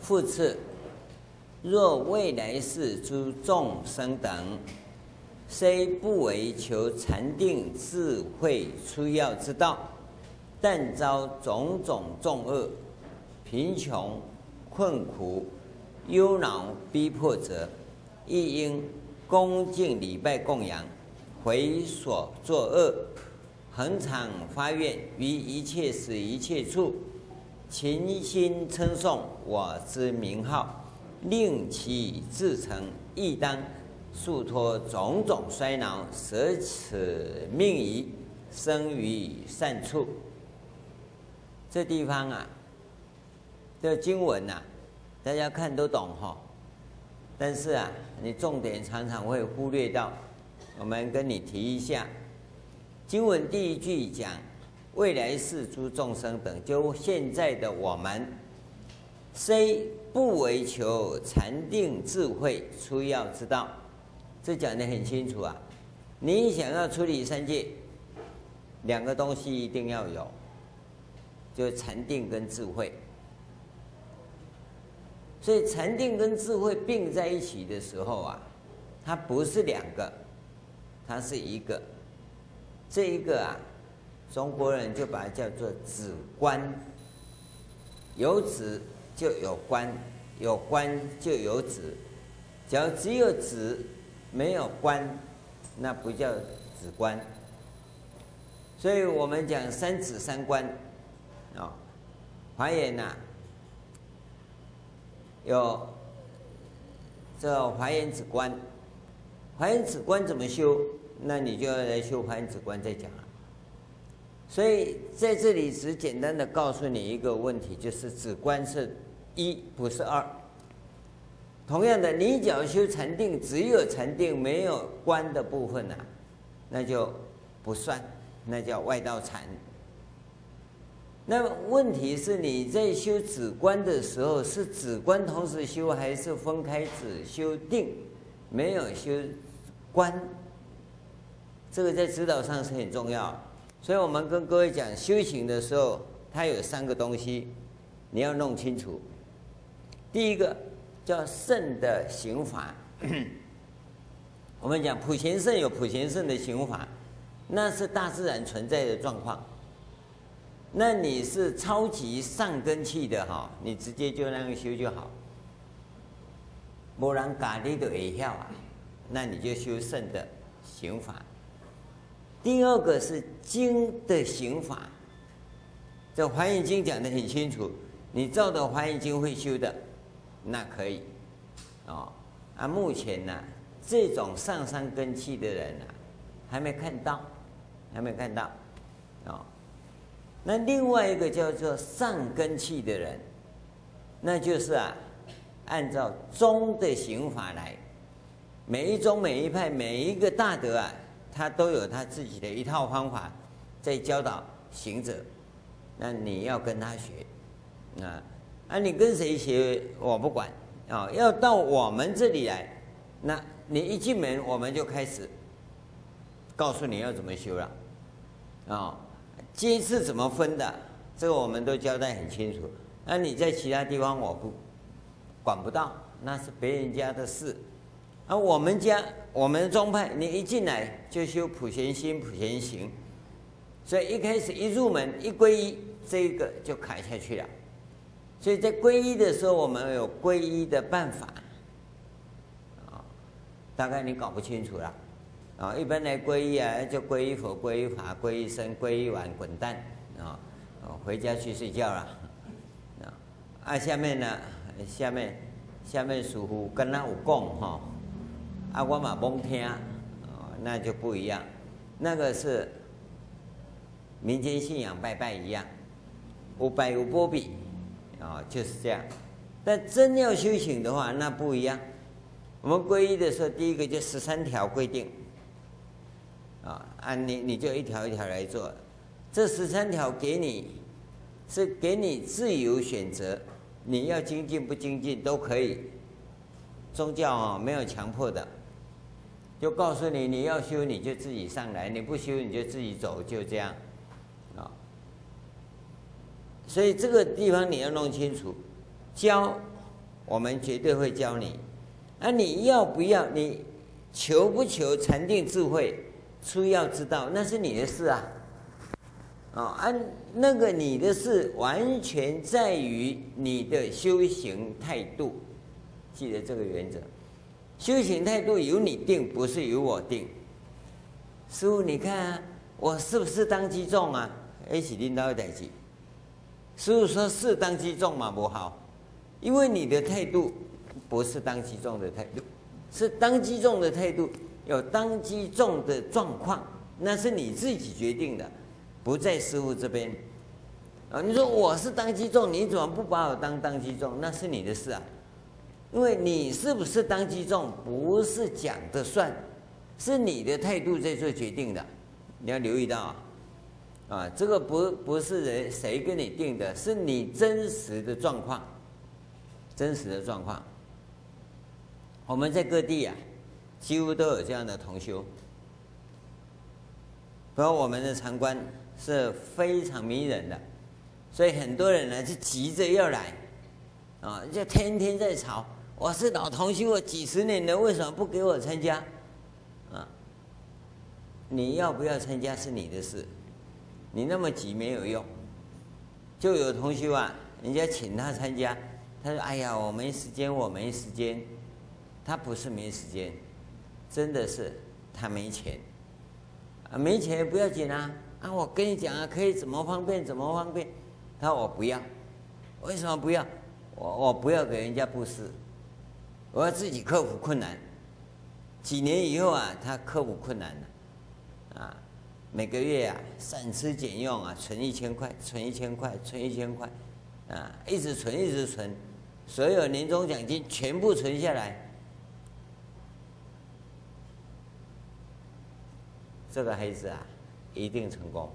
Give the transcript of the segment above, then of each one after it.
复次，若未来世诸众生等，虽不为求禅定智慧出要之道，但遭种种重恶、贫穷、困苦、忧恼逼迫者，亦应恭敬礼拜供养，回所作恶，恒常发愿于一切时一切处，勤心称颂我之名号，令其自成，亦当速脱种种衰恼，舍此命仪，生于善处。这地方啊，这经文啊，大家看都懂哈，但是啊，你重点常常会忽略到。我们跟你提一下，经文第一句讲未来世诸众生等，就现在的我们，虽不为求禅定智慧出要之道，这讲得很清楚啊。你想要处理三界，两个东西一定要有，就是禅定跟智慧。所以禅定跟智慧并在一起的时候啊，它不是两个，它是一个。这一个啊，中国人就把它叫做止观，有止就有观，有观就有止。只有止没有观，那不叫止观。所以我们讲三止三观啊，华严呐，有这华严止观。华严止观怎么修？那你就要来修华严止观再讲了。所以在这里只简单的告诉你一个问题，就是止观是一，不是二。同样的，你只要修禅定，只有禅定没有观的部分啊，那就不算，那叫外道禅。那么问题是你在修止观的时候，是止观同时修，还是分开止修定，没有修观？这个在指导上是很重要。所以我们跟各位讲，修行的时候，它有三个东西，你要弄清楚。第一个叫圣的行法，我们讲普贤圣有普贤圣的行法，那是大自然存在的状况。那你是超级上根器的哈，你直接就那样修就好。没人教你就会晓啊，那你就修圣的行法。第二个是经的行法，这《华严经》讲得很清楚，你照着《华严经》会修的，那可以，哦，目前呢，这种上三根器的人啊，还没看到，哦。那另外一个叫做上根器的人，那就是啊，按照宗的行法来，每一宗每一派每一个大德啊，他都有他自己的一套方法在教导行者，那你要跟他学，你跟谁学我不管啊，要到我们这里来，那你一进门我们就开始告诉你要怎么修了，啊。阶次怎么分的，这个我们都交代很清楚。那你在其他地方我不管不到，那是别人家的事。我们家我们宗派，你一进来就修普贤心、普贤行，所以一开始一入门一皈依，这个就砍下去了。所以在皈依的时候，我们有皈依的办法，大概你搞不清楚了。一般来皈依啊，就皈依佛、皈依法、皈依僧、皈依完滚蛋回家去睡觉了。下面呢，下面师父跟他有讲哈，我嘛懵听，那就不一样。那个是民间信仰拜拜一样，有拜有波比就是这样。但真要修行的话，那不一样。我们皈依的时候，第一个就13条规定。你就一条一条来做，这13条给你是给你自由选择，你要精进不精进都可以。宗教没有强迫的，就告诉你你要修你就自己上来，你不修你就自己走，就这样所以这个地方你要弄清楚，教我们绝对会教你。你要不要？你求不求禅定智慧？初要知道，那是你的事啊。那个你的事完全在于你的修行态度，记得这个原则。修行态度由你定，不是由我定。师父，你看啊，我是不是当机众啊？是领导的代志。师父说是当机众嘛，不好，因为你的态度不是当机众的态度，是当机众的态度，有当机众的状况，那是你自己决定的。不在师父这边你说我是当机众，你怎么不把我当机众？那是你的事啊，因为你是不是当机众不是讲的算，是你的态度在做决定的，你要留意到这个不是谁跟你定的，是你真实的状况，真实的状况。我们在各地几乎都有这样的同修，包括我们的禅观是非常迷人的，所以很多人呢就急着要来就天天在吵，我是老同修，我几十年了，为什么不给我参加你要不要参加是你的事，你那么急没有用。就有同修人家请他参加，他说哎呀我没时间，我没时间。他不是没时间，真的是他没钱没钱也不要紧我跟你讲可以怎么方便怎么方便。他说我不要。为什么不要？我不要给人家布施，我要自己克服困难。几年以后他克服困难了每个月省吃俭用存1000块，存1000块，存1000块一直存一直存，所有年终奖金全部存下来。这个孩子一定成功。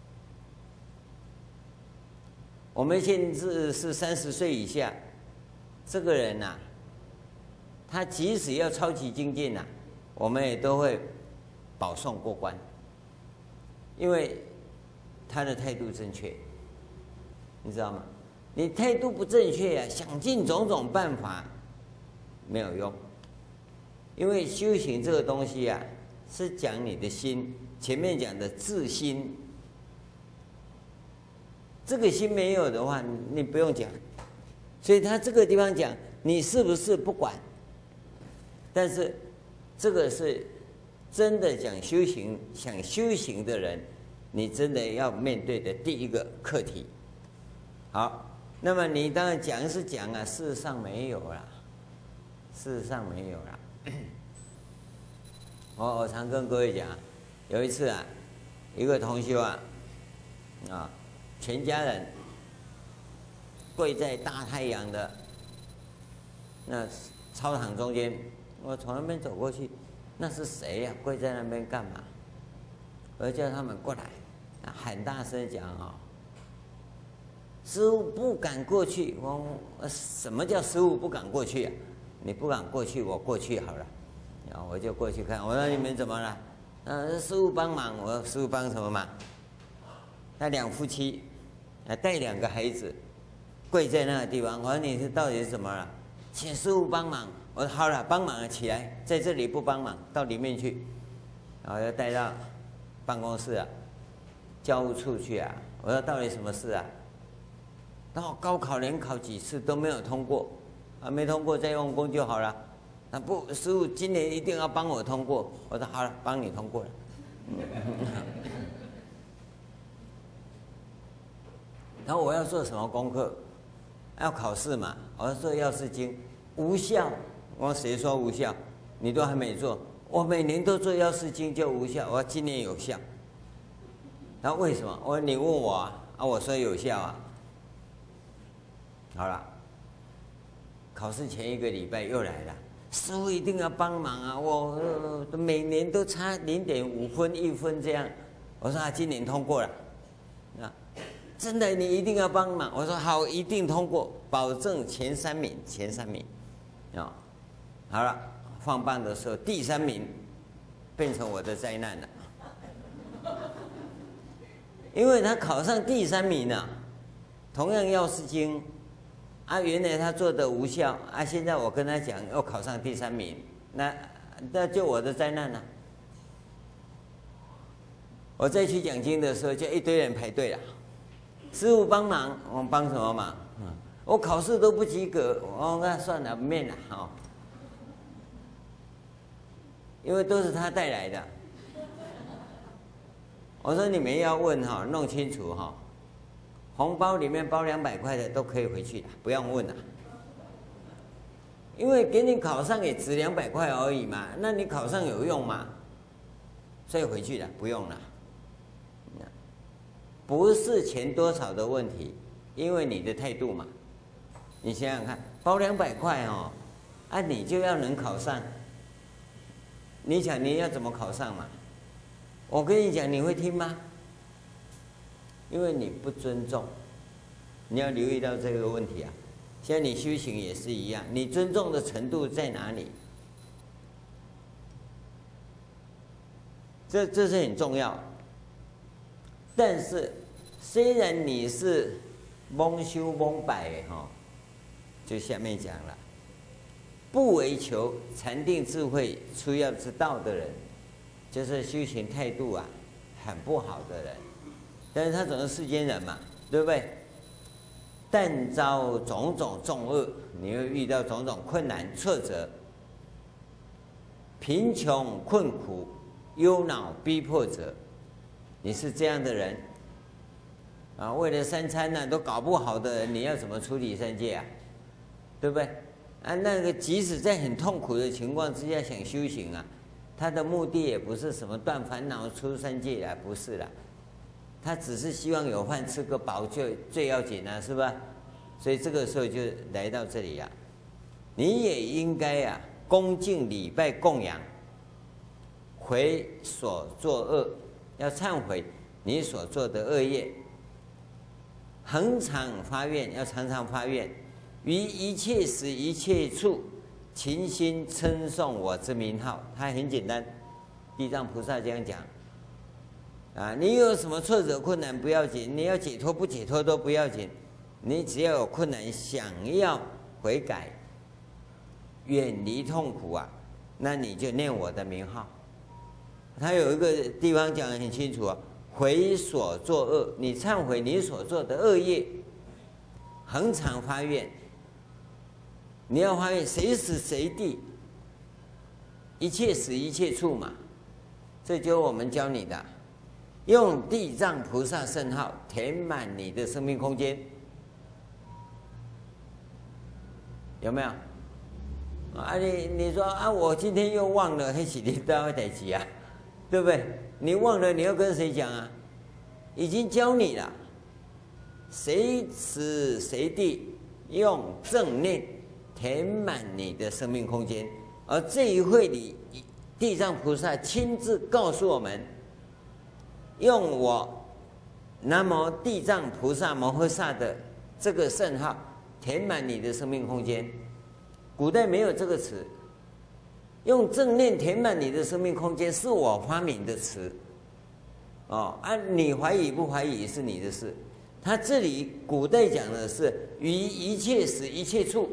我们现在是30岁以下，这个人他即使要超级精进我们也都会保送过关，因为他的态度正确，你知道吗？你态度不正确想尽种种办法没有用，因为修行这个东西是讲你的心，前面讲的自心，这个心没有的话，你不用讲。所以他这个地方讲你是不是不管，但是这个是真的讲修行，想修行的人，你真的要面对的第一个课题。好，那么你当然讲是讲事实上没有啦，事实上没有啦。我常跟各位讲有一次一个同修全家人跪在大太阳的那操场中间，我从那边走过去，那是谁跪在那边干嘛？我就叫他们过来，很大声讲师父不敢过去。什么叫师父不敢过去你不敢过去，我过去好了。我就过去看，我说你们怎么了？师父帮忙。我说师父帮什么忙？那2夫妻带2个孩子跪在那个地方。我说你是到底是怎么了？请师父帮忙。我说好了，帮忙了，起来，在这里不帮忙，到里面去。然后要带到办公室教务处去我说到底什么事然后高考连考几次都没有通过没通过再用功就好了。不，师父今年一定要帮我通过。我说好了，帮你通过了。然后我要做什么功课？要考试嘛。我要做药师经，无效。我说谁说无效？你都还没做。我每年都做药师经就无效。我说今年有效。然后为什么？我说你问我我说有效好了，考试前1个礼拜又来了。师父一定要帮忙我每年都差0.5分1分这样。我说今年通过了真的你一定要帮忙。我说好，一定通过，保证前3名好了，放榜的时候第3名变成我的灾难了，因为他考上第3名同样药师经啊，原来他做的无效啊，现在我跟他讲要考上第3名，那就我的灾难了。我再去讲经的时候，就一堆人排队了。师父帮忙，我帮什么忙？我考试都不及格，那算了，免了哈。因为都是他带来的。我说你们要问哈，弄清楚哈，红包里面包200块的都可以回去的，不用问了。因为给你考上也值200块而已嘛，那你考上有用吗？所以回去了，不用了。不是钱多少的问题，因为你的态度嘛。你想想看，包200块哦，啊，你就要能考上。你想你要怎么考上嘛？我跟你讲，你会听吗？因为你不尊重，你要留意到这个问题啊。现在你修行也是一样，你尊重的程度在哪里？这是很重要。但是虽然你是蒙修蒙百哈，就下面讲了，不为求禅定智慧出要之道的人，就是修行态度啊很不好的人。但是他总是世间人嘛，对不对？但遭种种重恶，你会遇到种种困难挫折，贫穷困苦、忧恼逼迫者，你是这样的人啊，为了3餐呢都搞不好的人，你要怎么处理3界啊？对不对？啊，那个即使在很痛苦的情况之下想修行啊，他的目的也不是什么断烦恼出3界啊，不是啦，他只是希望有饭吃个饱就最要紧啊，是吧？所以这个时候就来到这里啊，你也应该啊恭敬礼拜供养，悔所作恶，要忏悔你所做的恶业，恒常发愿，要常常发愿，于一切时一切处勤心称颂我之名号。它很简单，地藏菩萨这样讲啊，你有什么挫折困难不要紧，你要解脱不解脱都不要紧，你只要有困难想要悔改远离痛苦啊，那你就念我的名号。他有一个地方讲得很清楚啊，悔所作恶，你忏悔你所做的恶业，恒常发愿，你要发愿谁时谁地一切时一切处嘛，这就是我们教你的，用地藏菩萨圣号填满你的生命空间，有没有？啊，你说啊，我今天又忘了，那是你大会代志啊，对不对？你忘了，你要跟谁讲啊？已经教你了，谁时谁地用正念填满你的生命空间。而这一会里，地藏菩萨亲自告诉我们，用我南无地藏菩萨摩诃萨的这个圣号填满你的生命空间。古代没有这个词，用正念填满你的生命空间是我发明的词。哦，啊，你怀疑不怀疑是你的事。他这里古代讲的是于一切时一切处，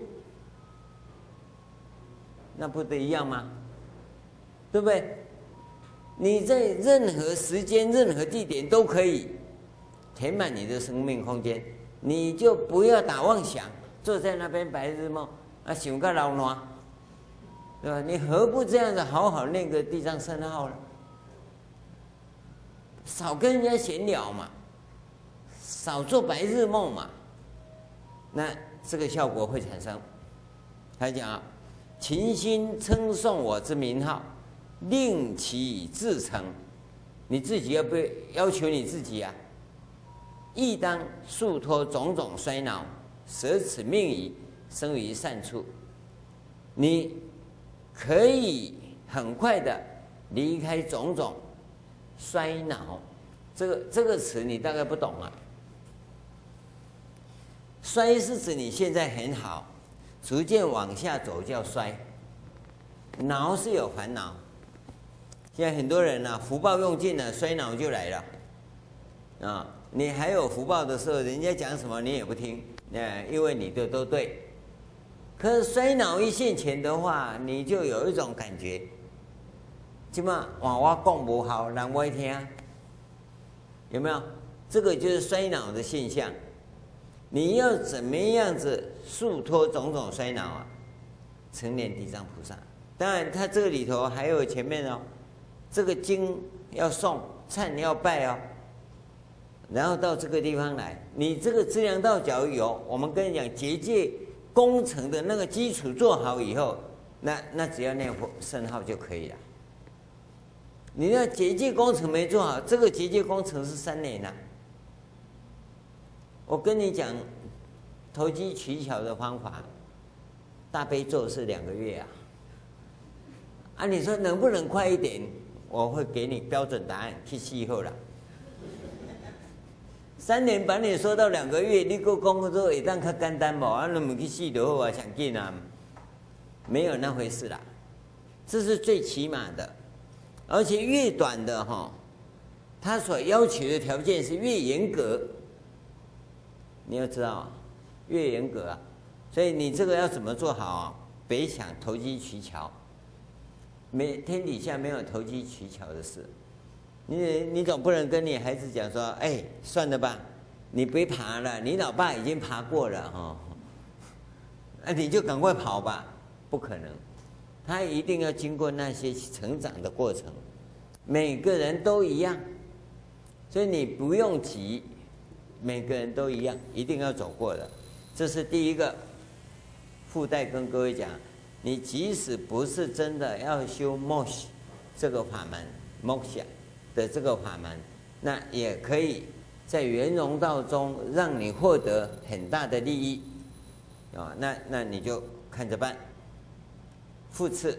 那不得一样吗？对不对？你在任何时间、任何地点都可以填满你的生命空间，你就不要打妄想，坐在那边白日梦啊，想个老暖，对吧？你何不这样子好好念个地藏圣号呢？少跟人家闲聊嘛，少做白日梦嘛，那这个效果会产生。他讲啊，勤心称颂我之名号，令其自成。你自己要不要求你自己啊？亦当速脱种种衰恼，舍此命矣，生于善处。你可以很快的离开种种衰恼，这个词你大概不懂啊。衰是指你现在很好，逐渐往下走叫衰。恼是有烦恼，现在很多人啊，福报用尽了，衰恼就来了啊。你还有福报的时候，人家讲什么你也不听， 因为你的都对。可是衰老一现前的话，你就有一种感觉，起码话我讲不好，人不会听，有没有？这个就是衰老的现象。你要怎么样子速脱种种衰老啊？成年地藏菩萨。当然，他这个里头还有前面哦，这个经要诵，忏要拜哦，然后到这个地方来，你这个资粮道假如有，我们跟你讲结界工程的那个基础做好以后，那只要念圣号就可以了。你那结界工程没做好，这个结界工程是3年了。我跟你讲，投机取巧的方法，大悲咒是2个月啊。啊，你说能不能快一点？我会给你标准答案，去试后啦。3年把你说到2个月，你个讲说会当较简单无？啊，那么去试就好啊，上紧啊，没有那回事啦。这是最起码的，而且越短的哈，他所要求的条件是越严格。你要知道，越严格啊，所以你这个要怎么做好啊？别想投机取巧。天底下没有投机取巧的事，你总不能跟你孩子讲说，哎，算了吧，你别爬了，你老爸已经爬过了哈，你就赶快跑吧，不可能，他一定要经过那些成长的过程，每个人都一样，所以你不用急，每个人都一样，一定要走过的，这是第一个，附带跟各位讲。你即使不是真的要修 moksha 这个法门 ，moksha 的这个法门，那也可以在圆融道中让你获得很大的利益啊。那你就看着办。复次，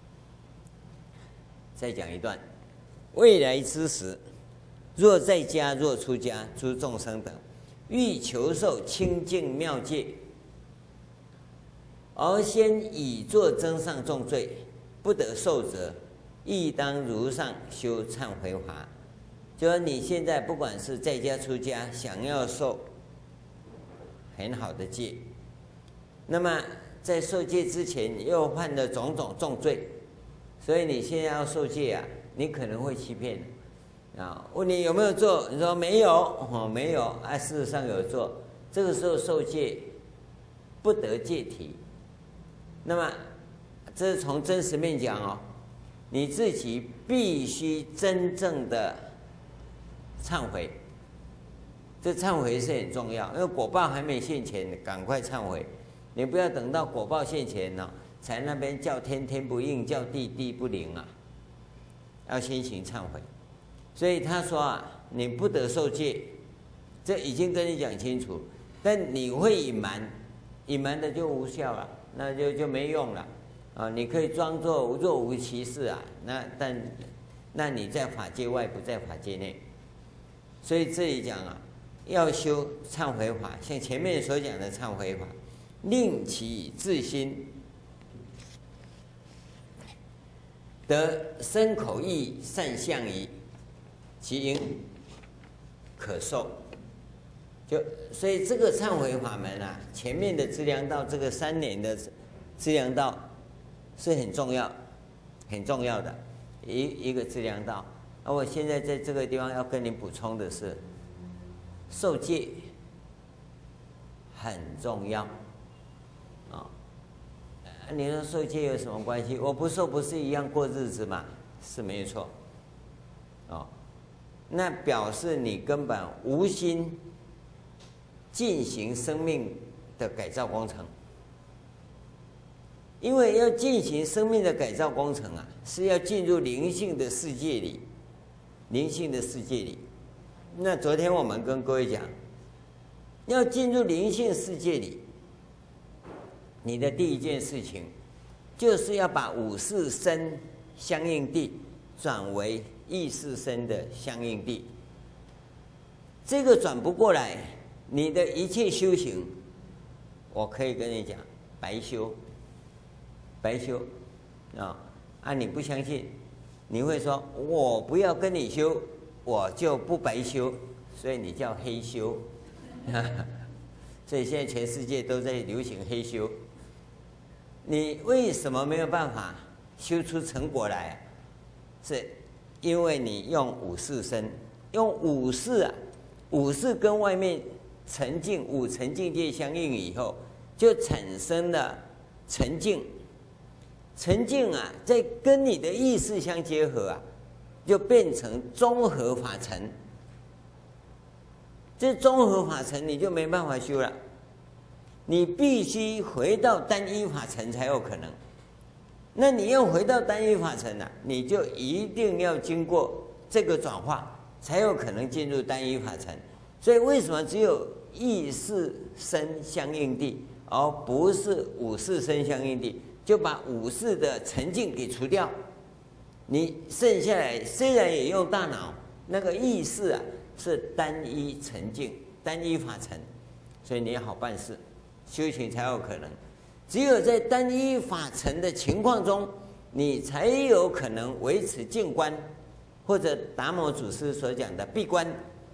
再讲一段：未来之时，若在家，若出家，诸众生等欲求受清净妙戒。而先以作增上重罪，不得受者，亦当如上修忏悔法。就说你现在不管是在家出家，想要受很好的戒，那么在受戒之前又犯了种种重罪，所以你现在要受戒啊，你可能会欺骗啊。问你有没有做，你说没有，没有啊，事实上有做。这个时候受戒不得戒体。那么，这是从真实面讲哦，你自己必须真正的忏悔，这忏悔是很重要，因为果报还没现前，赶快忏悔，你不要等到果报现前呢，才那边叫天天不应，叫地地不灵啊，要先行忏悔。所以他说啊，你不得受戒，这已经跟你讲清楚，但你会隐瞒，隐瞒的就无效了。那就没用了，啊！你可以装作若无其事啊，那你在法界外，不在法界内，所以这里讲啊，要修忏悔法，像前面所讲的忏悔法，令其自心得身口意善相宜，其因可受。所以这个忏悔法门啊，前面的资粮道这个3年的资粮道是很重要、很重要的一个资粮道。而我现在在这个地方要跟你补充的是，受戒很重要啊。你说受戒有什么关系？我不受不是一样过日子吗？是没错，哦，那表示你根本无心进行生命的改造工程，因为要进行生命的改造工程啊，是要进入灵性的世界里，灵性的世界里。那昨天我们跟各位讲，要进入灵性世界里，你的第一件事情，就是要把五识身相应地转为意识身的相应地。这个转不过来，你的一切修行，我可以跟你讲，白修，白修啊！你不相信，你会说我不要跟你修，我就不白修，所以你叫黑修。 所以现在全世界都在流行黑修。你为什么没有办法修出成果来？是因为你用五识身，用五识啊，五识跟外面沉静五尘境界相应以后，就产生了沉静。沉静啊，再跟你的意识相结合啊，就变成综合法尘。这综合法尘你就没办法修了，你必须回到单一法尘才有可能。那你要回到单一法尘啊，你就一定要经过这个转化，才有可能进入单一法尘。所以为什么只有意识身相应地，而不是五识身相应地？就把五识的沉静给除掉，你剩下来虽然也用大脑，那个意识啊是单一沉静、单一法尘，所以你好办事，修行才有可能。只有在单一法尘的情况中，你才有可能维持静观，或者达摩祖师所讲的闭关。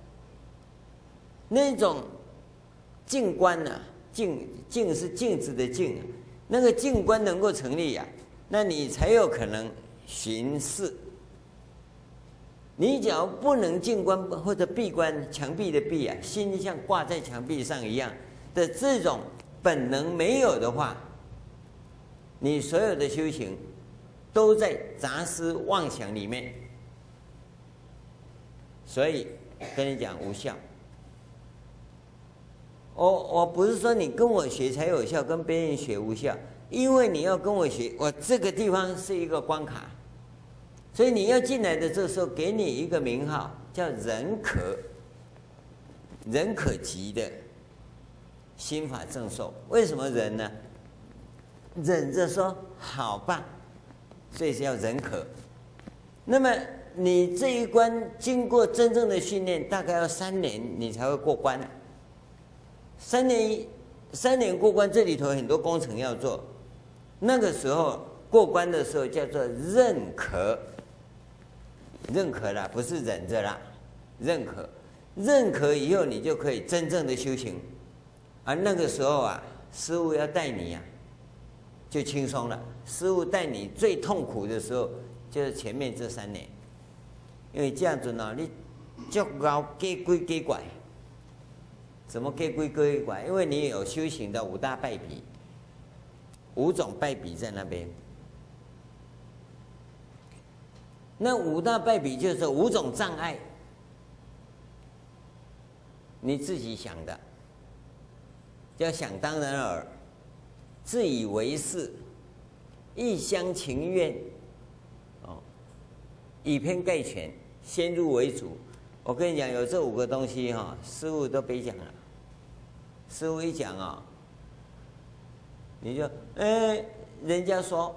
那种静观啊，静是镜子的静啊，那个静观能够成立啊，那你才有可能巡视。你只要不能静观或者闭关，墙壁的闭啊，心像挂在墙壁上一样的这种本能没有的话，你所有的修行都在杂思妄想里面，所以跟你讲无效。我不是说你跟我学才有效，跟别人学无效，因为你要跟我学，我这个地方是一个关卡，所以你要进来的这时候，给你一个名号叫忍可及的心法正受。为什么忍呢？忍着说好吧，所以是要忍可。那么你这一关经过真正的训练，大概要3年你才会过关。3年过关，这里头很多工程要做。那个时候过关的时候叫做认可啦，不是忍着啦，认可以后，你就可以真正的修行。而那个时候啊，师父要带你啊，就轻松了。师父带你最痛苦的时候，就是前面这3年，因为这样子呢，你足够给鬼给拐。怎么给归给拐？因为你有修行的5大败笔，5种败笔在那边。那5大败笔就是5种障碍，你自己想的，叫想当然耳，自以为是，一厢情愿，以偏概全，先入为主。我跟你讲，有这5个东西哈，师父都别讲了。师父一讲啊，你就人家说，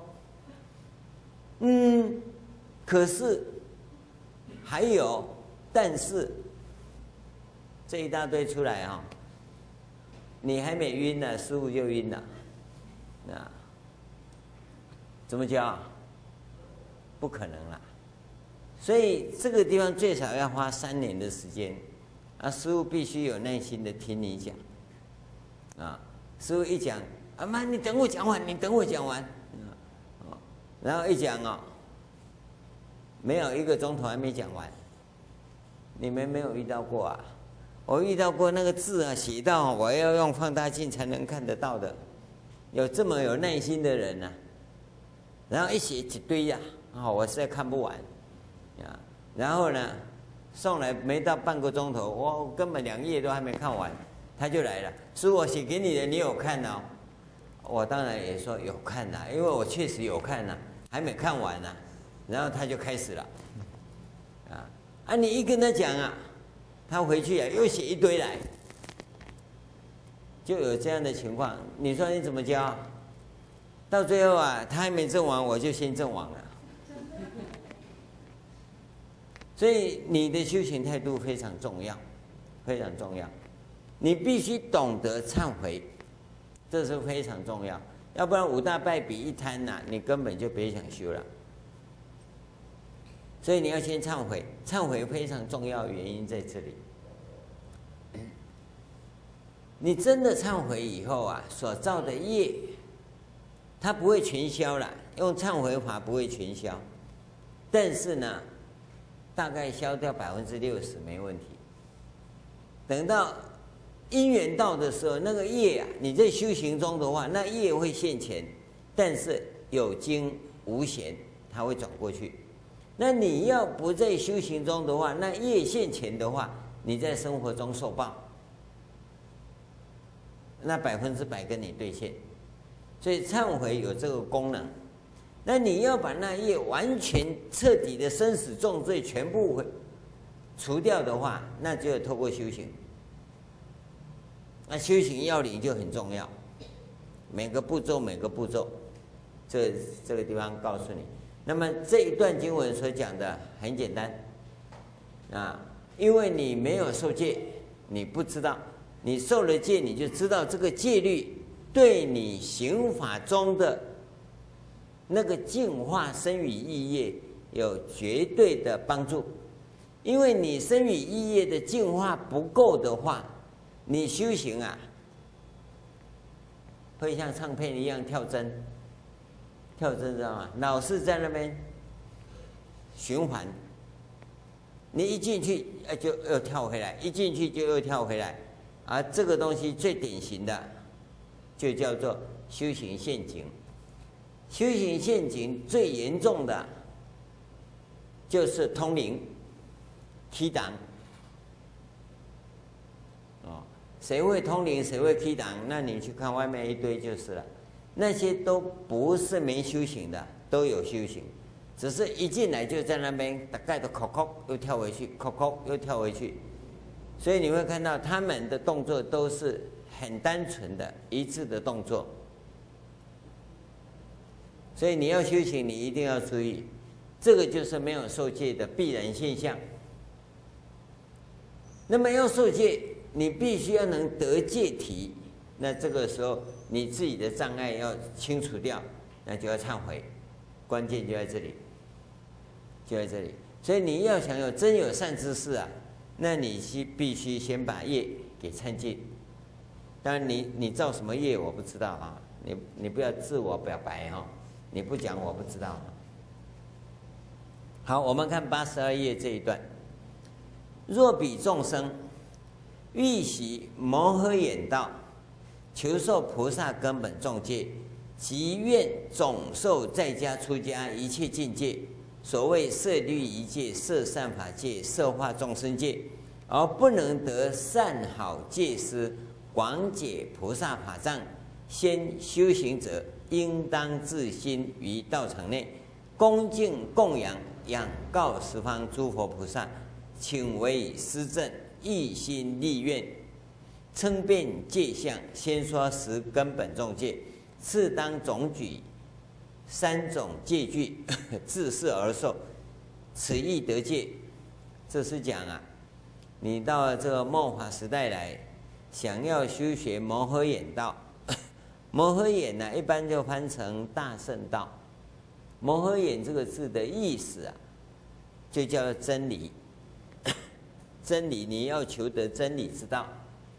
可是还有，但是这一大堆出来啊，你还没晕呢，师父就晕了，那怎么教？不可能啦。所以这个地方最少要花3年的时间，啊，师父必须有耐心的听你讲，啊，师父一讲，啊妈，你等我讲完，你等我讲完，然后一讲哦，没有1个钟头还没讲完，你们没有遇到过啊？我遇到过那个字啊，写到我要用放大镜才能看得到的，有这么有耐心的人啊，然后一写一堆呀，我实在看不完。然后呢，送来没到半个钟头，我根本2页都还没看完，他就来了，师父我写给你的，你有看哦？我当然也说有看啦，因为我确实有看啦，还没看完呢。然后他就开始了，你一跟他讲啊，他回去啊又写一堆来，就有这样的情况。你说你怎么教？到最后啊，他还没证完，我就先证完了。所以你的修行态度非常重要，非常重要。你必须懂得忏悔，这是非常重要。要不然5大败笔一摊呐，你根本就别想修了。所以你要先忏悔，忏悔非常重要，原因在这里。 你真的忏悔以后啊，所造的业，它不会全消了，用忏悔法不会全消，但是呢，大概消掉60%没问题。等到因缘到的时候，那个业啊，你在修行中的话，那业会现前，但是有惊无显，它会转过去。那你要不在修行中的话，那业现前的话，你在生活中受报，那100%跟你兑现。所以忏悔有这个功能。那你要把那业完全彻底的生死重罪全部除掉的话，那就要透过修行。那修行要领就很重要，每个步骤，这个地方告诉你。那么这一段经文所讲的很简单啊，因为你没有受戒，你不知道；你受了戒，你就知道这个戒律对你行法中的那个净化身语意业有绝对的帮助。因为你身语意业的净化不够的话，你修行啊，会像唱片一样跳针，知道吗？老是在那边循环，你一进去就又跳回来，一进去就又跳回来，而这个东西最典型的就叫做修行陷阱。修行陷阱最严重的就是通灵、起档。谁会通灵，谁会起档？那你去看外面一堆就是了。那些都不是没修行的，都有修行，只是一进来就在那边大概的扣扣又跳回去，扣扣又跳回去。所以你会看到他们的动作都是很单纯的、一致的动作。所以你要修行，你一定要注意，这个就是没有受戒的必然现象。那么要受戒，你必须要能得戒体，那这个时候你自己的障碍要清除掉，那就要忏悔，关键就在这里，所以你要想真有善知识啊，那你必须先把业给忏尽。当然你造什么业我不知道啊，你不要自我表白哈，你不讲我不知道。好，我们看82页这一段。若彼众生欲习摩诃眼道，求受菩萨根本众戒，即愿总受在家出家一切境界，所谓摄律仪戒、摄善法戒、摄化众生戒，而不能得善好戒师广解菩萨法藏，先修行者应当自心于道场内恭敬供养，仰告十方诸佛菩萨，请为施正，一心立愿，称辩戒相，先说10根本众戒，次当总举3种戒具，自是而受，此亦得戒。这是讲啊，你到了这个末法时代来，想要修学摩诃眼道，摩诃眼呢，一般就翻成大乘道。摩诃眼这个字的意思啊，就叫做真理。真理，你要求得真理之道。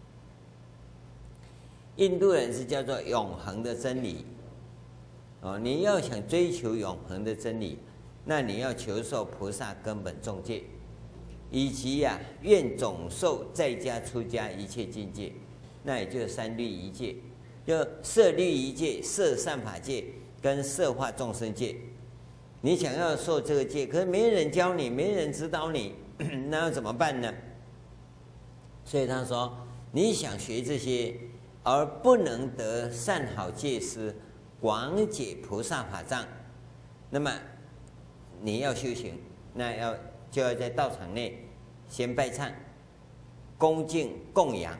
印度人是叫做永恒的真理。你要想追求永恒的真理，那你要求受菩萨根本众戒，以及愿总受在家出家一切境界，那也就是3律仪戒，就摄律仪戒、摄善法戒跟摄化众生戒。你想要受这个戒，可是没人教你，没人指导你，那要怎么办呢？所以他说，你想学这些，而不能得善好戒师广解菩萨法藏，那么你要修行，那就要在道场内先拜忏、恭敬供养，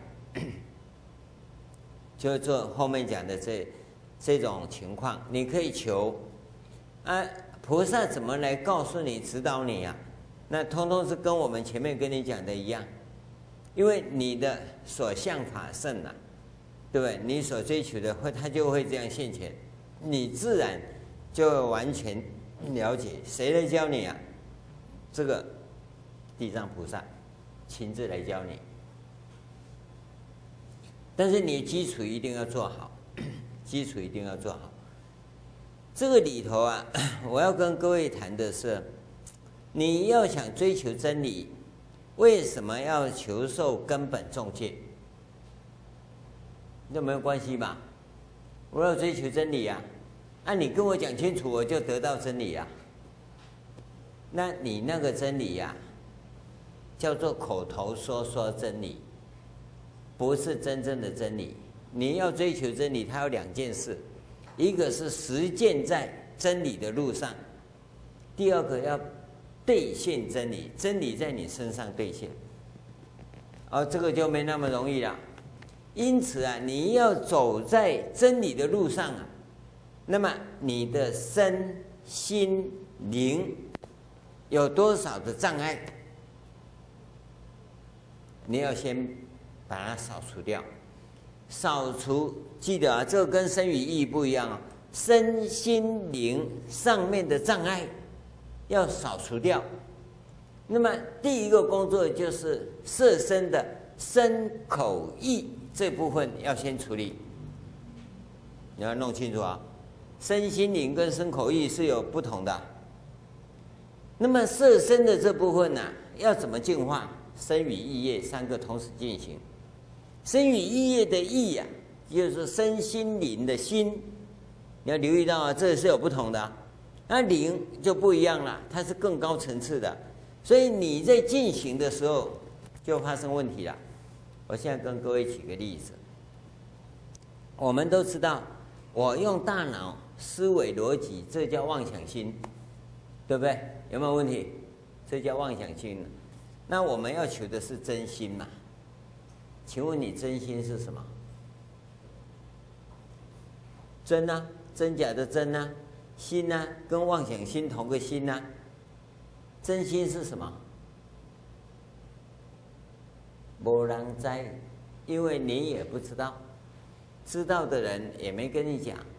就做后面讲的这种情况。你可以求菩萨怎么来告诉你、指导你啊？那通通是跟我们前面跟你讲的一样，因为你的所向法胜啊，对不对？你所追求的它就会这样现前，你自然就完全了解。谁来教你啊？这个地藏菩萨亲自来教你。 但是你的基础一定要做好，基础一定要做好。这个里头啊，我要跟各位谈的是，你要想追求真理，为什么要求受根本中戒？这没有关系吧？我要追求真理啊，你跟我讲清楚，我就得到真理啊。那你那个真理呀，叫做口头说真理，不是真正的真理。你要追求真理，它有两件事，一个是实践在真理的路上，第二个要兑现真理，真理在你身上兑现。这个就没那么容易了。因此啊，你要走在真理的路上啊，那么你的身心灵有多少的障碍，你要先把它扫除掉。扫除，记得啊，这个跟身语意不一样啊。身心灵上面的障碍要扫除掉。那么第一个工作就是摄身的身口意这部分要先处理，你要弄清楚啊。身心灵跟身口意是有不同的。那么摄身的这部分呢，要怎么净化？身语意业三个同时进行。身语意业的意啊，就是身心灵的心，你要留意到啊，这是有不同的。那灵就不一样了，它是更高层次的，所以你在进行的时候就发生问题了。我现在跟各位举个例子，我们都知道，我用大脑思维逻辑，这叫妄想心，对不对？有没有问题？这叫妄想心。那我们要求的是真心嘛？请问你真心是什么？真啊，真假的真啊，心啊，跟妄想心同个心啊。真心是什么？没人知，因为你也不知道，知道的人也没跟你讲。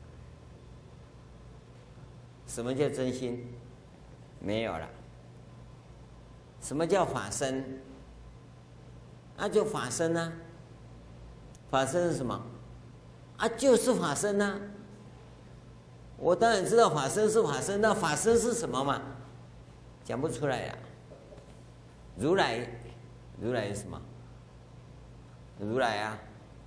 什么叫真心？没有了。什么叫法身？就法身啊。法身是什么？就是法身啊。我当然知道法身是法身，那法身是什么嘛？讲不出来呀。如来，如来是什么？如来啊。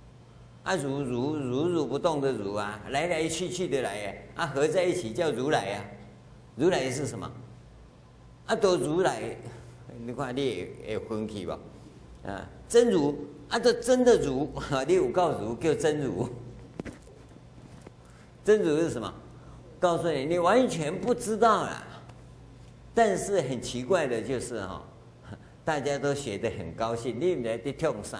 如不动的如啊，来来去去的来啊，合在一起叫如来啊。如来是什么？都如来，你看你会分去吧？真如都真的如，你有告如叫真如。真如是什么？告诉你，你完全不知道啦。但是很奇怪的就是大家都学得很高兴，你们在跳啥？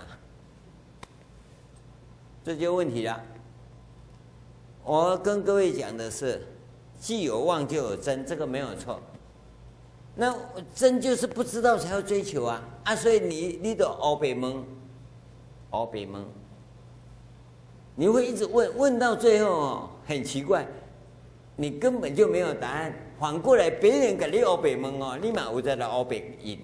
这就问题了。我跟各位讲的是，既有妄就有真，这个没有错。那真就是不知道才要追求啊！所以你都黑白问，黑白问，你会一直问到最后很奇怪，你根本就没有答案。反过来，别人给你黑白问你嘛有在那黑白印。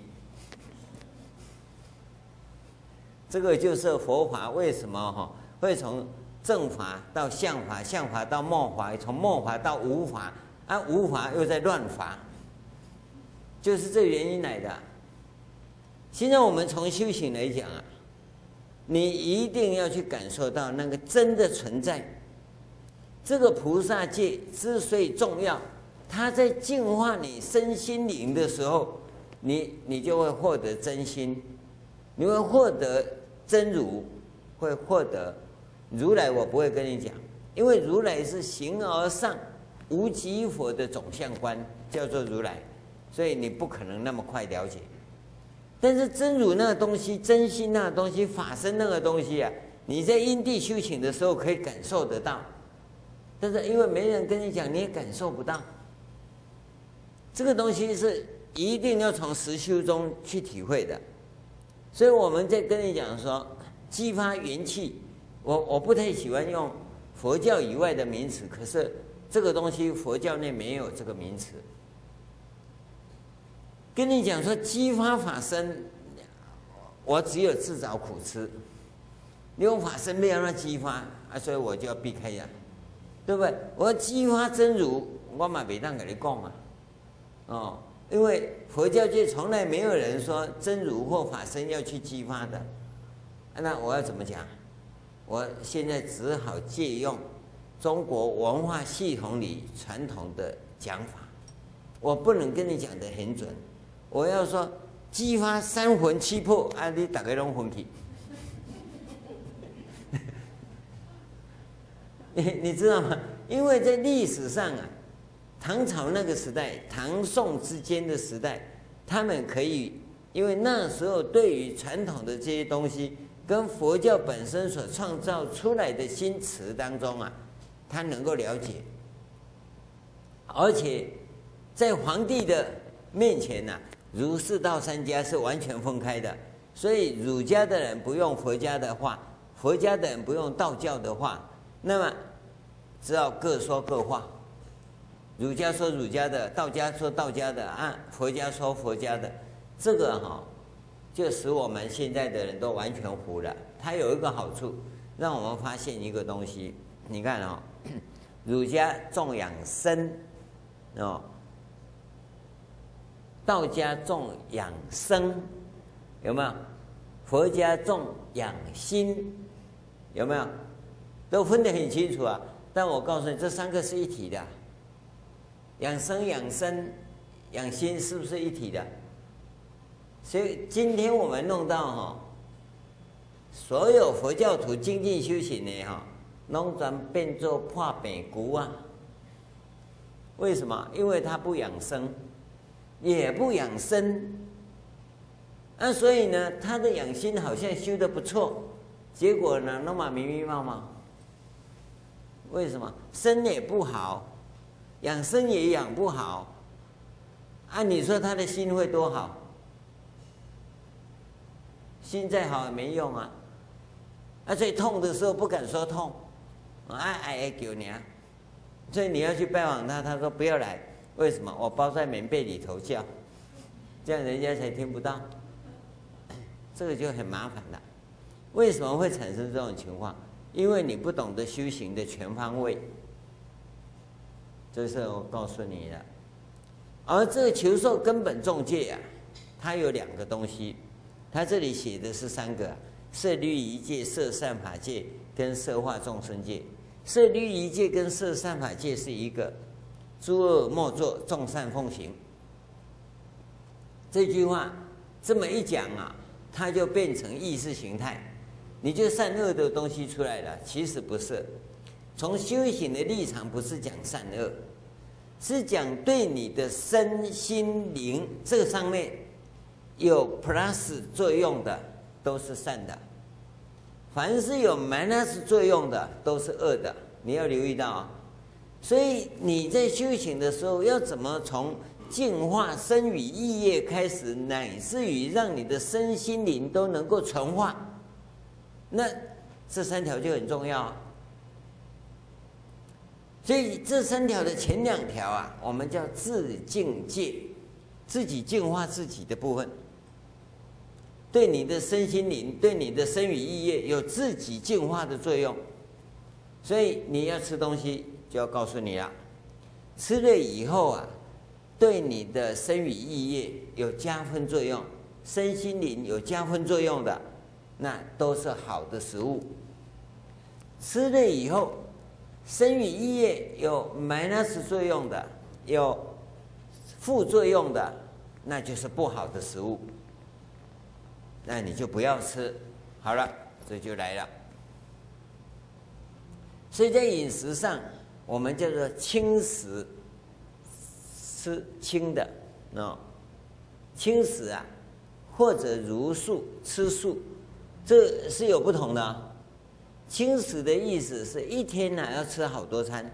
这个就是佛法为什么会从正法到相法，相法到末法，从末法到无法，无法又在乱法。就是这原因来的。现在我们从修行来讲啊，你一定要去感受到那个真的存在。这个菩萨戒之所以重要，它在净化你身心灵的时候，你就会获得真心，你会获得真如，会获得如来。我不会跟你讲，因为如来是形而上无极佛的总相观，叫做如来。所以你不可能那么快了解，但是真如那个东西、真心那个东西、法身那个东西啊，你在因地修行的时候可以感受得到，但是因为没人跟你讲，你也感受不到。这个东西是一定要从实修中去体会的。所以我们在跟你讲说，激发元气，我不太喜欢用佛教以外的名词，可是这个东西佛教内没有这个名词。跟你讲说激发法身，我只有自找苦吃。 你用法身没有让它激发啊，所以我就要避开呀，对不对？我要激发真如，我嘛没当跟你讲啊，哦，因为佛教界从来没有人说真如或法身要去激发的，那我要怎么讲？我现在只好借用中国文化系统里传统的讲法，我不能跟你讲的很准，我要说激发三魂七魄啊，你大家拢昏去。你知道吗？因为在历史上啊，唐朝那个时代，唐宋之间的时代，他们可以，因为那时候对于传统的这些东西，跟佛教本身所创造出来的新词当中啊，他能够了解，而且在皇帝的面前啊，儒释道三家是完全分开的，所以儒家的人不用佛家的话，佛家的人不用道教的话。那么，只好各说各话，儒家说儒家的，道家说道家的，啊，佛家说佛家的，这个就使我们现在的人都完全糊了。它有一个好处，让我们发现一个东西，你看儒家重养生，道家重养生，有没有？佛家重养心，有没有？都分得很清楚啊，但我告诉你，这三个是一体的，养生、养生、养心是不是一体的？所以今天我们弄到所有佛教徒精进修行的弄转变做破病骨啊。为什么？因为他不养生，也不养生，所以呢，他的养心好像修得不错，结果呢，那么迷迷茫茫。为什么？生也不好，养生也养不好，你说他的心会多好？心再好也没用啊！所以痛的时候不敢说痛，哀求你啊！所以你要去拜访他，他说不要来，为什么？我包在棉被里头叫，这样人家才听不到。这个就很麻烦了。为什么会产生这种情况？因为你不懂得修行的全方位，这是我告诉你的。而这个求受根本众戒啊，它有两个东西，它这里写的是三个：摄律仪戒、摄善法戒跟摄化众生戒。摄律仪戒跟摄善法戒是一个，诸恶莫作，众善奉行。这句话这么一讲啊，它就变成意识形态。你就善恶的东西出来了，其实不是。从修行的立场，不是讲善恶，是讲对你的身心灵这个上面有 plus 作用的都是善的，凡是有 minus 作用的都是恶的，你要留意到啊。所以你在修行的时候，要怎么从净化身语意业开始，乃至于让你的身心灵都能够纯化。那这三条就很重要啊，所以这三条的前两条啊，我们叫自净戒，自己净化自己的部分，对你的身心灵、对你的身语意业有自己净化的作用。所以你要吃东西，就要告诉你了，吃了以后啊，对你的身语意业有加分作用，身心灵有加分作用的。那都是好的食物，吃了以后，身语意业有 minus 作用的，有副作用的，那就是不好的食物，那你就不要吃。好了，这就来了。所以在饮食上，我们叫做轻食，吃轻的轻食啊，或者茹素，吃素。这是有不同的啊。轻食的意思是一天要吃好多餐，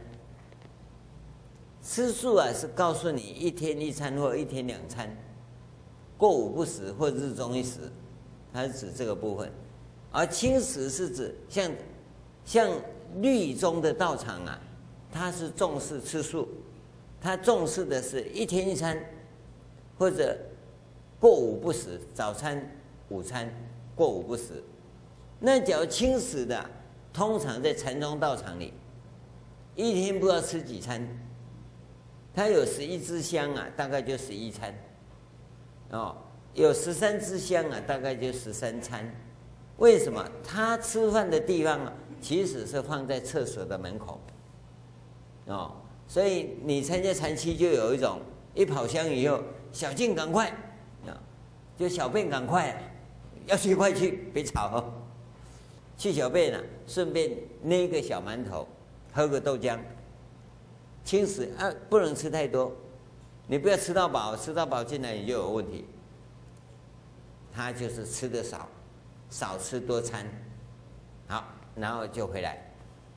吃素啊是告诉你一天一餐或一天两餐，过午不食或日中一食，它是指这个部分。而轻食是指像律宗的道场啊，它是重视吃素，它重视的是一天一餐，或者过午不食，早餐、午餐。过午不食， 那假如轻食的，通常在禅宗道场里，一天不知道吃几餐。它有11支香啊，大概就11餐，哦，有13支香啊，大概就13餐。为什么？他吃饭的地方啊，其实是放在厕所的门口，哦，所以你参加禅期就有一种一跑香以后，小静赶快啊，就小便赶快啊，要去快去，别吵哦。去小便啊，顺便捏个小馒头，喝个豆浆，轻食啊，不能吃太多，你不要吃到饱，吃到饱进来你就有问题。他就是吃的少。少吃多餐，好，然后就回来。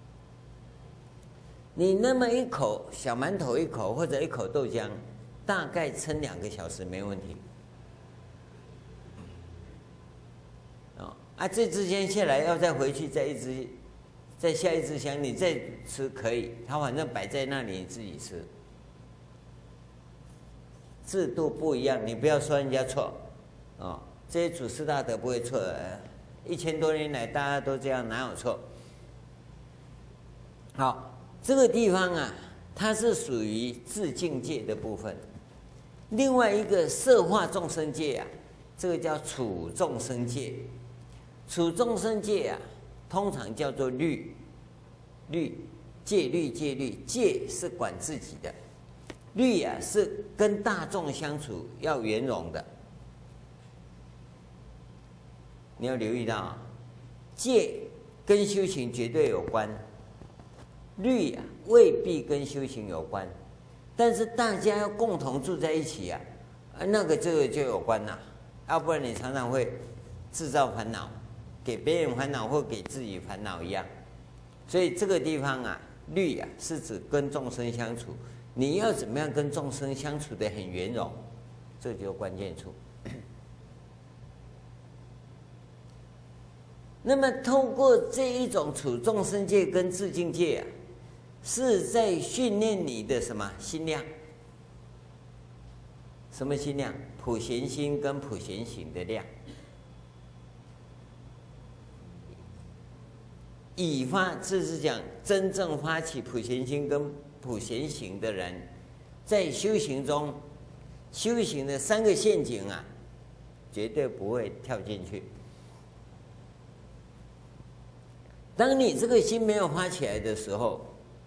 你那么一口小馒头一口，或者一口豆浆，大概撑2个小时没问题。这支香下来要再回去再下一支香，你再吃可以，它反正摆在那里你自己吃。制度不一样，你不要说人家错，这些祖师大德不会错的，1000多年来大家都这样，哪有错？好，这个地方啊，它是属于自净界的部分。另外一个摄化众生界啊，这个叫处众生界。处众生界啊，通常叫做律，戒律，戒是管自己的，律啊是跟大众相处要圆融的。你要留意到，戒跟修行绝对有关，律啊未必跟修行有关，但是大家要共同住在一起啊，这个就有关啦，要不然你常常会制造烦恼，给别人烦恼或给自己烦恼一样。所以这个地方啊，律啊是指跟众生相处，你要怎么样跟众生相处得很圆融，这就是关键处。那么透过这一种处众生界跟自净界啊，是在训练你的什么心量？什么心量？普贤心跟普贤行的量。这是讲真正发起普贤心跟普贤行的人，在修行中，修行的3个陷阱啊，绝对不会跳进去。当你这个心没有发起来的时候，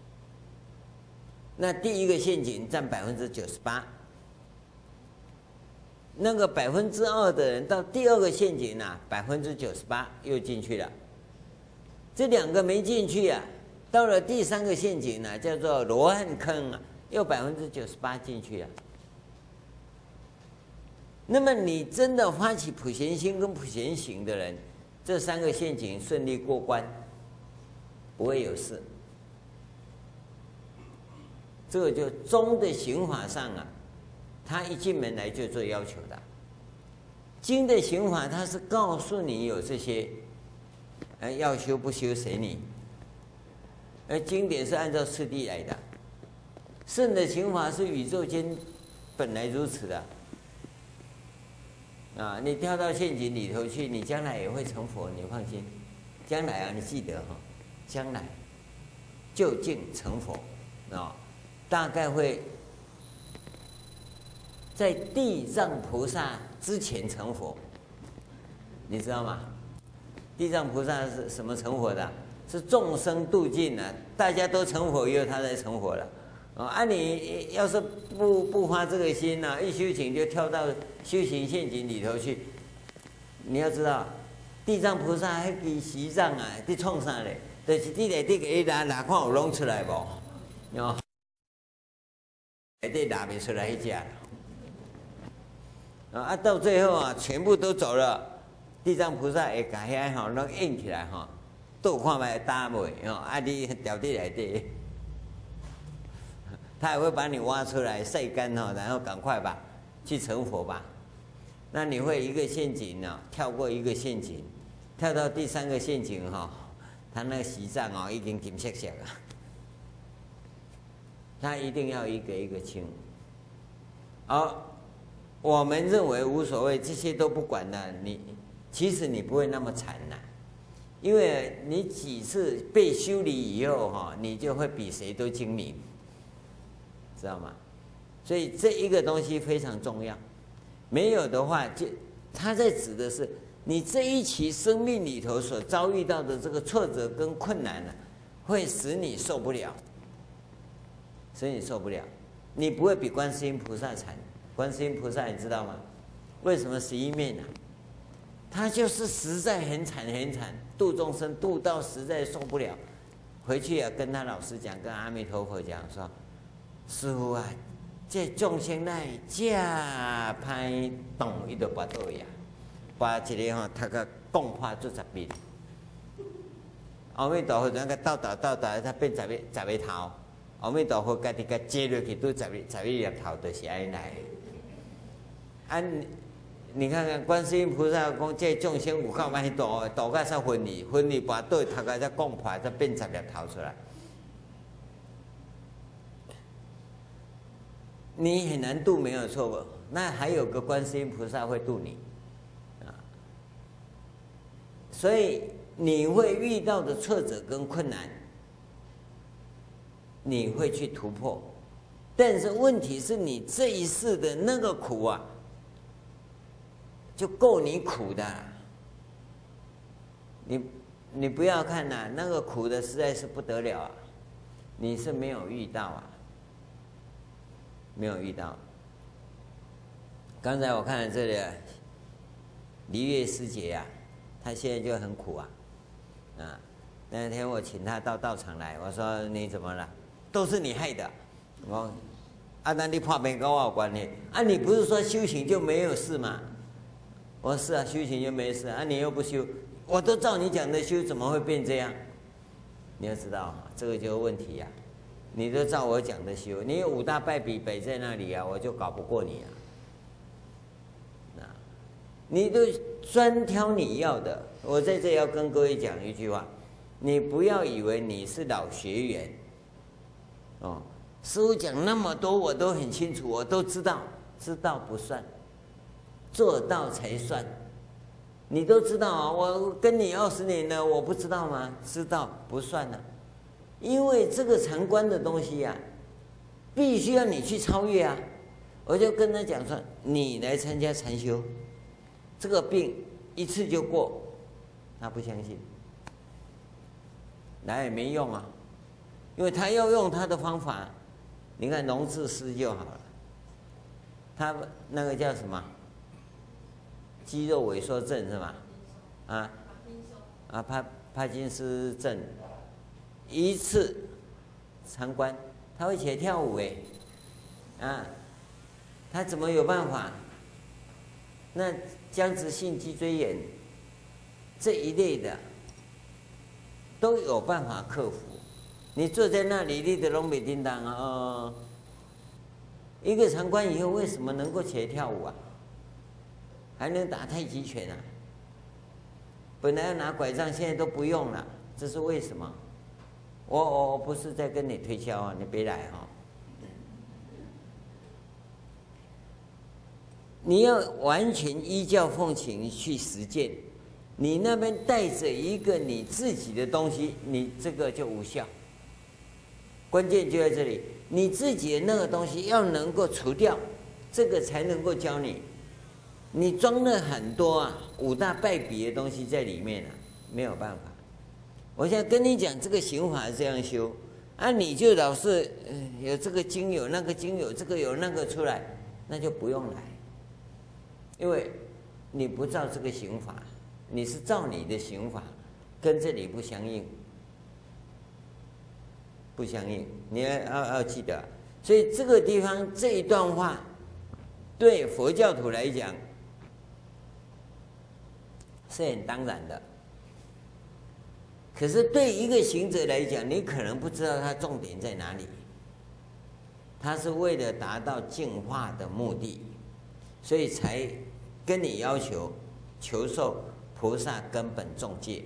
那第一个陷阱占98%，那个2%的人到第2个陷阱啊，98%又进去了。这2个没进去啊，到了第3个陷阱呢，叫做罗汉坑啊，又98%进去了。那么你真的发起普贤心跟普贤行的人，这3个陷阱顺利过关，不会有事。这个就宗的刑法上啊，他一进门来就做要求的。经的刑法他是告诉你有这些，要修不修随你。而经典是按照次第来的，圣的刑法是宇宙间本来如此的。你跳到陷阱里头去，你将来也会成佛，你放心。将来啊，你记得哈，将来就近成佛大概会在地藏菩萨之前成佛，你知道吗？地藏菩萨是什么成佛的？是众生度尽了，大家都成佛以后，他才成佛了。你要是不发这个心啊，一修行就跳到修行陷阱里头去。你要知道，地藏菩萨那个西藏啊，在创啥嘞？就是你内底个拿看有弄出来无？内底拿不出来一家。到最后啊，全部都走了，地藏菩萨会把遐拢印起来倒看卖打袂你掉地内底，他也会把你挖出来晒干然后赶快吧去成佛吧。那你会一个陷阱跳过一个陷阱，跳到第3个陷阱他那个西藏已经金色色了，他一定要一个一个清。我们认为无所谓，这些都不管的。其实你不会那么惨因为你几次被修理以后哈，你就会比谁都精明，知道吗？所以这一个东西非常重要，没有的话，就他在指的是你这一期生命里头所遭遇到的这个挫折跟困难呢，会使你受不了，使你受不了。你不会比观世音菩萨惨，观世音菩萨你知道吗？为什么11面呢？他就是实在很惨很惨，度众生度到实在受不了，回去啊跟他老师讲，跟阿弥陀佛讲说，师父啊，这众生来假歹动，伊就跋倒呀，把一个吼读个讲破做10遍，阿弥陀佛那个倒，他变10个头，阿弥陀佛家己甲接落去，都10个粒头，就是安尼来。啊，你看看观世音菩萨讲，这众生有够歹度，度到才分离跋倒，读个才讲破，才变10粒头出来。你很难度没有错，那还有个观世音菩萨会度你，啊，所以你会遇到的挫折跟困难，你会去突破，但是问题是你这一世的那个苦啊，就够你苦的，你不要看呐，那个苦的实在是不得了啊，你是没有遇到啊。没有遇到。刚才我看了这里，黎月师姐啊，她现在就很苦啊，啊！那天我请她到道场来，我说你怎么了？都是你害的。我啊，那你怕没跟我有关系？啊，你不是说修行就没有事吗？我说是啊，修行就没事啊，你又不修，我都照你讲的修，怎么会变这样？你要知道，这个就是问题呀。你都照我讲的修，你有5大败笔摆在那里啊，我就搞不过你啊！你都专挑你要的。我在这里要跟各位讲一句话：你不要以为你是老学员，哦，师父讲那么多我都很清楚，我都知道，知道不算，做到才算。你都知道啊，我跟你20年了，我不知道吗？知道不算啊。因为这个禅观的东西啊，必须要你去超越啊！我就跟他讲说，你来参加禅修，这个病一次就过，他不相信，来也没用啊，因为他要用他的方法，你看龙智师就好了，他那个叫什么？肌肉萎缩症是吧？帕金斯症。一次参观，他会起来跳舞啊，他怎么有办法？那僵直性脊椎炎这一类的都有办法克服。你坐在那里，你的拢没叮当啊！一个参观以后，为什么能够起来跳舞啊？还能打太极拳啊？本来要拿拐杖，现在都不用了，这是为什么？我不是在跟你推销啊，你别来哈！你要完全依教奉行去实践，你那边带着一个你自己的东西，你这个就无效。关键就在这里，你自己的那个东西要能够除掉，这个才能够教你。你装了很多啊5大败笔的东西在里面啊，没有办法。我现在跟你讲，这个刑法这样修，啊，你就老是有这个经有那个经有这个有那个出来，那就不用来，因为你不照这个刑法，你是照你的刑法，跟这里不相应，不相应，你要记得。所以这个地方这一段话，对佛教徒来讲是很当然的。可是对一个行者来讲，你可能不知道他重点在哪里。他是为了达到净化的目的，所以才跟你要求求受菩萨根本众戒。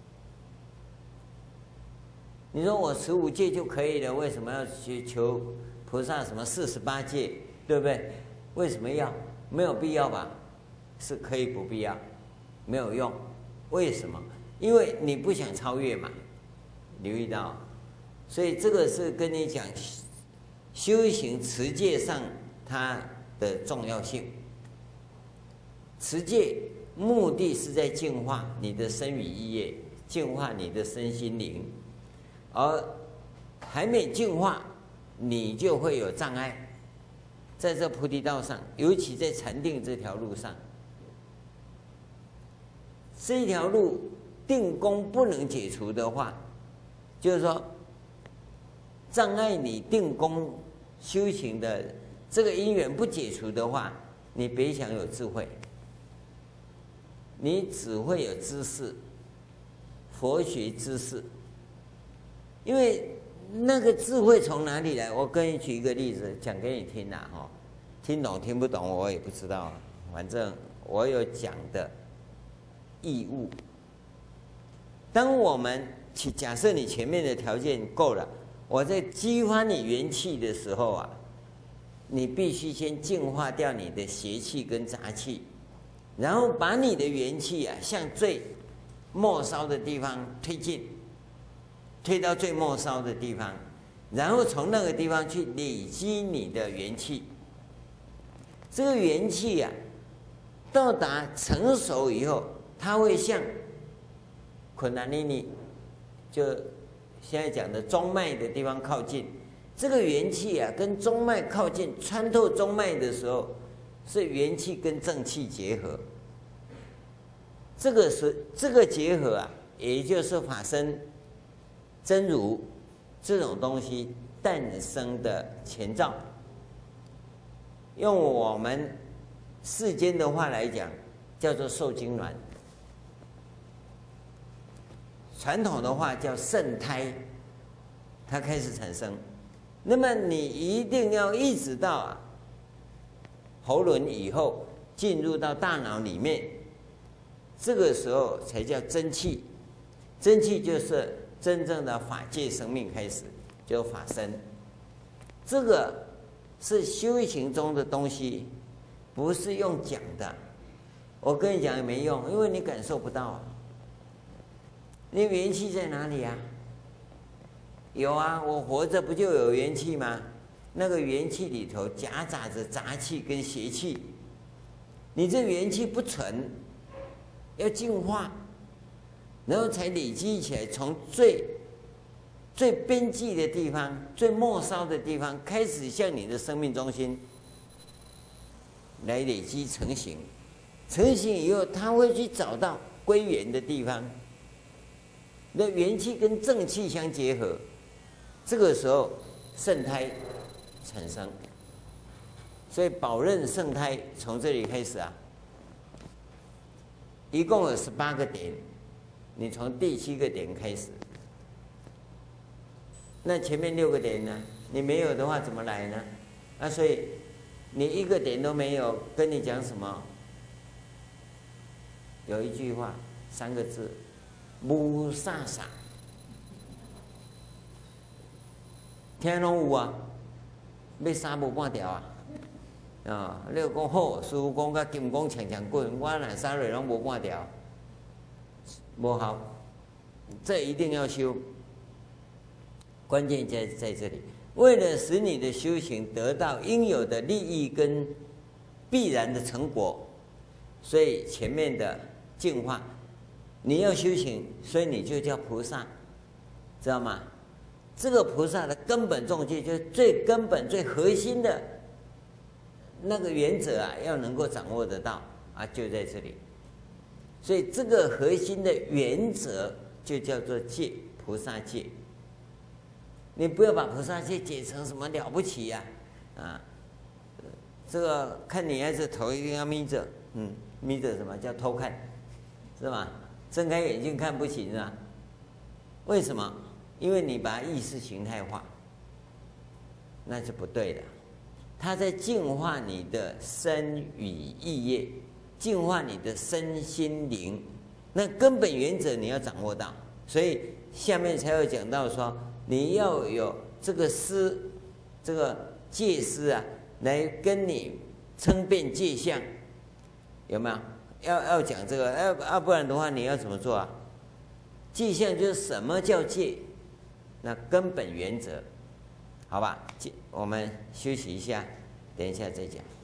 你说我15戒就可以了，为什么要去求菩萨什么48戒？对不对？为什么要？没有必要吧？是可以不必要，没有用。为什么？ 因为你不想超越嘛，留意到，所以这个是跟你讲修行持戒上它的重要性。持戒目的是在净化你的身语意业，净化你的身心灵，而还没净化，你就会有障碍。在这菩提道上，尤其在禅定这条路上，这一条路定功不能解除的话，就是说障碍你定功修行的这个因缘不解除的话，你别想有智慧，你只会有知识，佛学知识。因为那个智慧从哪里来？我跟你举一个例子讲给你听啦，哈，听懂听不懂我也不知道，反正我有讲的义务。当我们假设你前面的条件够了，我在激发你元气的时候啊，你必须先净化掉你的邪气跟杂气，然后把你的元气啊向最末梢的地方推进，推到最末梢的地方，然后从那个地方去累积你的元气。这个元气啊，到达成熟以后，它会向昆达尼尼，就现在讲的中脉的地方靠近。这个元气啊，跟中脉靠近，穿透中脉的时候，是元气跟正气结合。这个结合啊，也就是法身真如这种东西诞生的前兆。用我们世间的话来讲，叫做受精卵；传统的话叫圣胎，它开始产生。那么你一定要一直到喉轮以后，进入到大脑里面，这个时候才叫真气。真气就是真正的法界生命开始，就法身。这个是修行中的东西，不是用讲的。我跟你讲也没用，因为你感受不到。你元气在哪里啊？有啊，我活着不就有元气吗？那个元气里头夹杂着杂气跟邪气，你这元气不纯，要净化，然后才累积起来，从最边际的地方、最末梢的地方开始向你的生命中心来累积成型。成型以后，它会去找到归元的地方，那元气跟正气相结合，这个时候圣胎产生。所以宝刃圣胎从这里开始啊，一共有18个点，你从第7个点开始。那前面6个点呢？你没有的话怎么来呢？所以你1个点都没有，跟你讲什么？有一句话，3个字：无啥啥。听拢有啊，要啥无半条啊！你要讲好，师父讲甲金光强强滚，我若啥落拢无半条，无效。这一定要修。关键在这里，为了使你的修行得到应有的利益跟必然的成果，所以前面的净化，你要修行，所以你就叫菩萨，知道吗？这个菩萨的根本重戒，就是最根本、最核心的那个原则啊，要能够掌握得到啊，就在这里。所以这个核心的原则就叫做戒，菩萨戒。你不要把菩萨戒解成什么了不起呀，这个看女孩子头一定要眯着，眯着什么叫偷看，是吧？睁开眼睛看不行是吧？为什么？因为你把意识形态化，那是不对的。它在净化你的身语意业，净化你的身心灵，那根本原则你要掌握到。所以下面才会讲到说，你要有这个师，这个戒师啊，来跟你称辩戒相，有没有？要讲这个，要不然的话，你要怎么做啊？ 迹象就是什么叫戒，那根本原则，好吧？我们休息一下，等一下再讲。